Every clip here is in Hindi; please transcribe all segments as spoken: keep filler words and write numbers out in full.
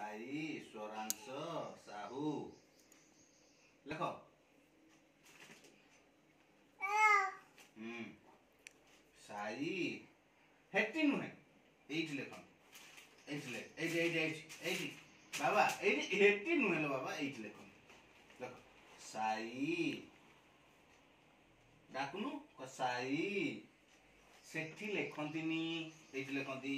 साई स्वरांश साहू लेख हम्म साई हेटी नुहे एइट लेख एइट लेख एइट एइट एइट एइट बाबा एइट हेटी नुहे लो बाबा एइट लेख लेख साई डाकुनु क साई सेठी लेखंतीनी एइट लेखंती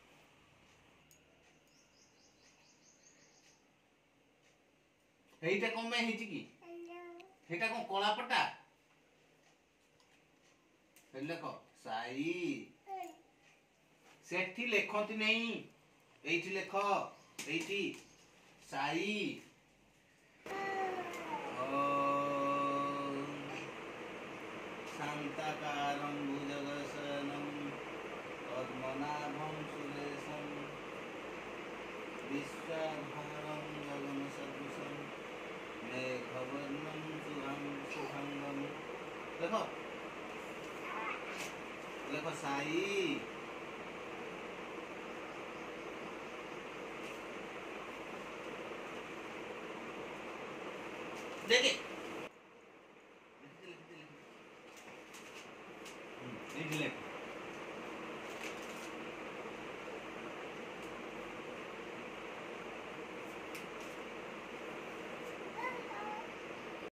हेइटा कौन में हेची की हेटा कौन कला पट्टा हे लेख साई सेठी लेखंती नहीं एइटी लेख एइटी साई शांताकारं भुजगशयनं पद्मनाभं सुरेशं विश्वाधारं गगनसदृशं मेघवर्णं शुभांगं देखो देखो साई देखिए